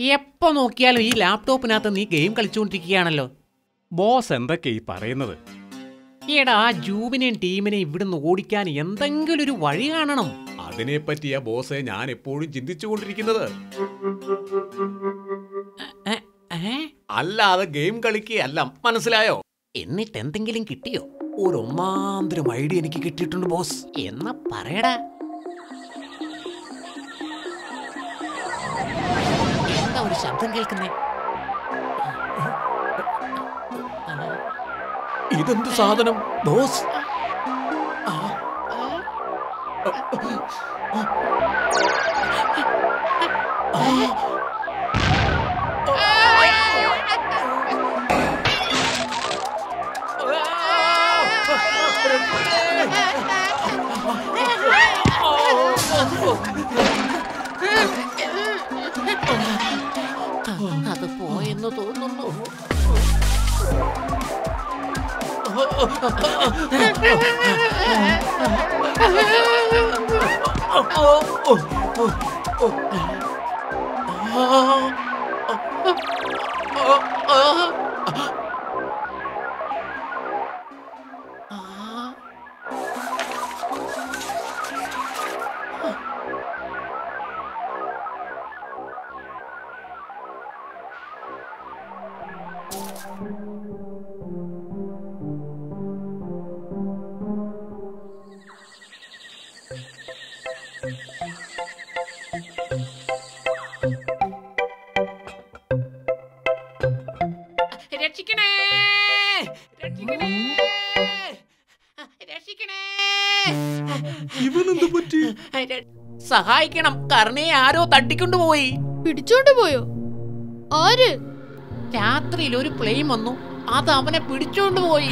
എപ്പോ നോക്കിയാലും ഈ ലാപ്ടോപ്പിനകത്ത് നീ ഗെയിം കളിച്ചുകൊണ്ടിരിക്കുകയാണല്ലോ. ബോസ് എന്തൊക്കെ ഈ പറയുന്നത്? എടാ, ആ ജൂബിനെയും ടീമിനെയും ഇവിടുന്ന് ഓടിക്കാൻ എന്തെങ്കിലും ഒരു വഴി കാണണം. അതിനെപ്പറ്റിയാ ബോസെ ഞാൻ എപ്പോഴും ചിന്തിച്ചുകൊണ്ടിരിക്കുന്നത്. അല്ലാതെ ഗെയിം കളിക്കുകയല്ല, മനസ്സിലായോ? എന്നിട്ട് എന്തെങ്കിലും കിട്ടിയോ? ഒരു ഒന്നാന്തരം ഐഡിയ എനിക്ക് കിട്ടിയിട്ടുണ്ട് ബോസ്. എന്നാ പറയടാ. എന്താ ഒരു ശബ്ദം കേൾക്കുന്നേ? ഇതെന്ത് സാധനം ബോസ്? അത് പോയെന്ന് തോന്നുന്നു. രക്ഷിക്കണേ, രക്ഷിക്കണേ, രക്ഷിക്കണേ. ഇവനെന്ത് പറ്റി? സഹായിക്കണം, കർണയെ ആരോ തട്ടിക്കൊണ്ടുപോയി. പിടിച്ചോണ്ട് പോയോ? ആര്? രാത്രിയിൽ ഒരു പ്ലെയിൻ വന്നു, അത് അവനെ പിടിച്ചോണ്ട് പോയി.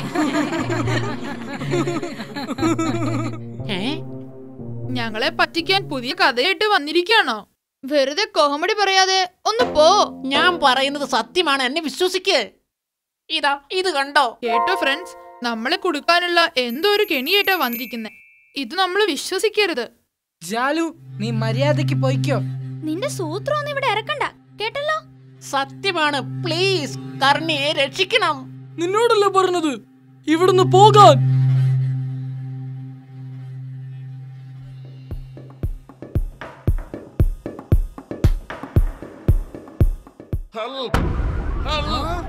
ഞങ്ങളെ പറ്റിക്കാൻ പുതിയ കഥയായിട്ട് വന്നിരിക്കുകയാണോ? വെറുതെ കോമഡി പറയാതെ ഒന്ന് പോ. ഞാൻ പറയുന്നത് സത്യമാണ്, എന്നെ വിശ്വസിക്ക്. ഇതാ, ഇത് കണ്ടോ? കേട്ടോ ഫ്രണ്ട്സ്, നമ്മളെ കൊടുക്കാനുള്ള എന്തോ ഒരു കെണിയായിട്ടാ വന്നിരിക്കുന്നെ. ഇത് നമ്മൾ വിശ്വസിക്കരുത്. ജാലു, നീ മര്യാദക്ക് പോയിക്കോ. നിന്റെ സൂത്രമൊന്നും ഇവിടെ ഇറക്കണ്ട, കേട്ടല്ലോ? സത്യമാണ്, പ്ലീസ് കർണയെ രക്ഷിക്കണം. നിന്നോടല്ലേ പറഞ്ഞത് ഇവിടുന്ന് പോകാൻ? ഹെൽപ്പ്, ഹെൽപ്പ്,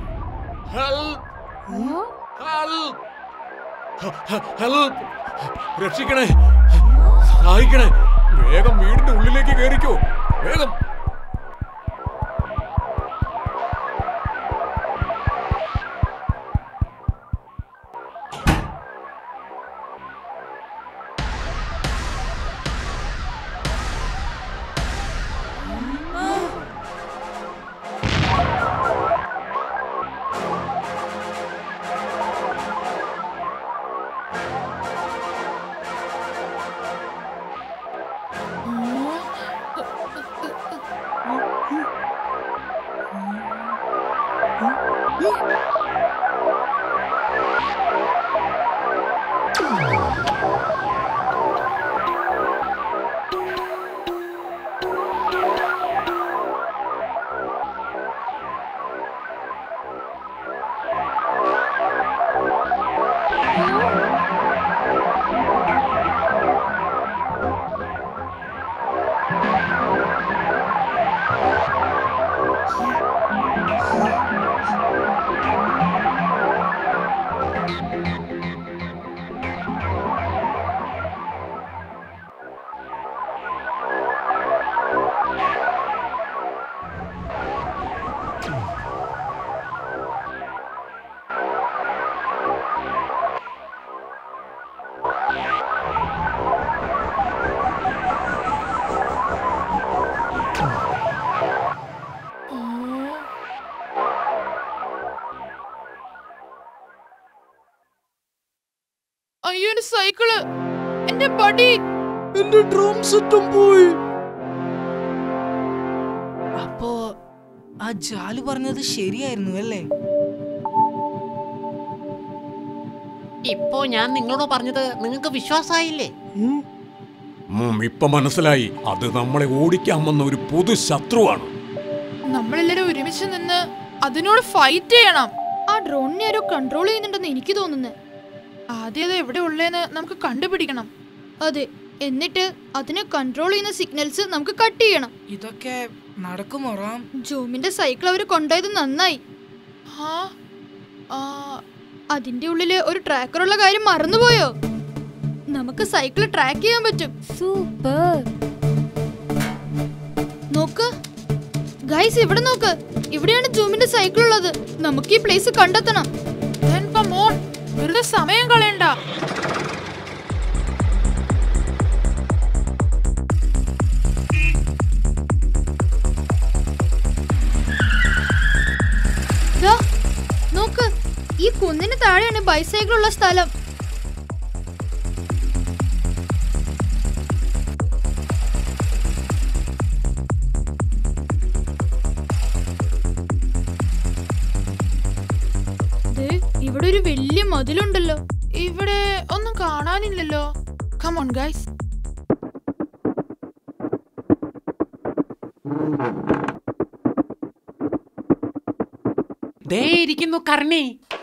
ഹെൽപ്പ്, ഹെൽപ്പ്, രക്ഷിക്കണേ, സഹായിക്കണേ. വേഗം വീടിന്റെ ഉള്ളിലേക്ക് കയറിക്കോ, വേഗം. അയ്യോ, സൈക്കിള്, എന്റെ പടി, എന്റെ ഡ്രം സെറ്റും പോയി. അപ്പോ ആ ജാലു പറഞ്ഞത് ശരിയായിരുന്നു അല്ലേ? ഇപ്പോ ഞാൻ നിങ്ങളോട് പറഞ്ഞത് നിങ്ങൾക്ക് വിശ്വാസമായില്ലേ? ഇപ്പൊ മനസ്സിലായി, അത് നമ്മളെ ഓടിക്കാൻ വന്ന ഒരു പൊതു ശത്രുവാണ്. നമ്മളെല്ലാരും ഒരുമിച്ച് നിന്ന് അതിനോട് ഫൈറ്റ് ചെയ്യണം. ആ ഡ്രോണിനെ ആരോ കൺട്രോൾ ചെയ്യുന്നുണ്ടെന്ന് എനിക്ക് തോന്നുന്നു. ആദ്യം അത് എവിടെ ഉള്ളേന്ന് നമുക്ക് കണ്ടുപിടിക്കണം. അതെ, എന്നിട്ട് അതിനെ കൺട്രോൾ ചെയ്യുന്ന സിഗ്നൽസ് നമുക്ക് കട്ട് ചെയ്യണം. ഇതൊക്കെ നടക്കുമോ റാം? ജൂമിന്റെ സൈക്കിൾ അവര് കൊണ്ടുപോയത് നന്നായി. ആ, ആ, അതിന്റെ ഉള്ളില് ഒരു ട്രാക്കറുള്ള കാര്യം മറന്നുപോയോ? നമുക്ക് സൈക്കിൾ ട്രാക്ക് ചെയ്യാൻ പറ്റും. സൂപ്പർ. നോക്ക് ഗൈസ്, ഇവിടെ നോക്ക്. ഇവിടെയാണ് ജൂമിന്റെ സൈക്കിൾ ഉള്ളത്. നമുക്ക് ഈ പ്ലേസ് കണ്ടെത്തണം. then come on. വെറുതെ സമയം കളയണ്ട. ദാ, നോക്ക്, ഈ കുന്നിന് താഴെയാണ് ബൈസൈക്കിൾ ഉള്ള സ്ഥലം. ദേ, ഇവിടെ ഒരു വലിയ മതിലുണ്ടല്ലോ. ഇവിടെ ഒന്നും കാണാനില്ലല്ലോ. come on guys. ദേ ഇരിക്കുന്നു കർണി.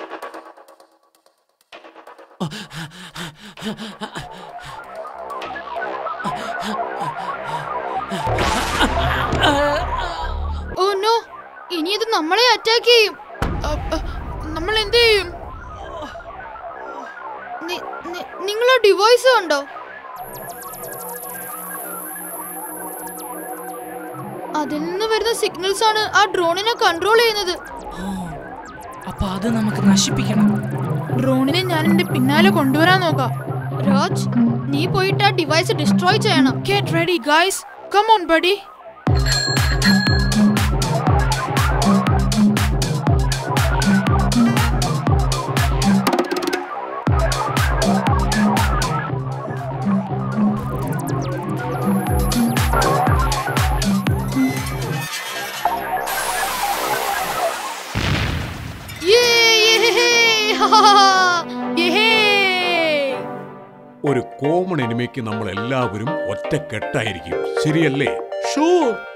ഓ നോ, ഇനി ഇത് നമ്മളെ അറ്റാക്ക് ചെയ്യും. നമ്മൾ എന്ത് ചെയ്യും? നിങ്ങളോ ഡിവൈസ് ഉണ്ടോ? അതിൽ നിന്ന് വരുന്ന സിഗ്നൽസ് ആണ് ആ ഡ്രോണിനെ കൺട്രോൾ ചെയ്യുന്നത്. അപ്പൊ അത് നമുക്ക് നശിപ്പിക്കണം. ഡ്രോണിനെ ഞാൻ എന്റെ പിന്നാലെ കൊണ്ടുവരാൻ നോക്കാം. രാജ്, നീ പോയിട്ട് ആ ഡിവൈസ് ഡിസ്ട്രോയ് ചെയ്യണം. Get ready guys. Come on buddy. ഒരു കോമൺ എനിമിക്ക് നമ്മൾ എല്ലാവരും ഒറ്റക്കെട്ടായിരിക്കും, ശരിയല്ലേ? ഷൂർ.